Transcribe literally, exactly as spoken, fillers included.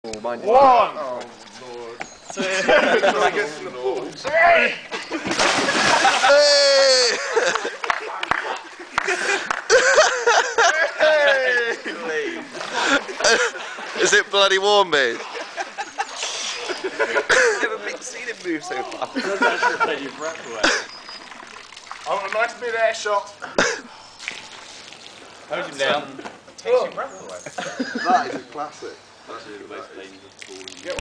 Oh, mind One! Oh, Lord. Two! I guess in the pool. Three! Is it bloody warm, mate? I've never been seen him move so fast. That should take your breath away. I want a nice big air shot. Hold him down. Takes your breath away. That is a classic. That's the most dangerous ball in the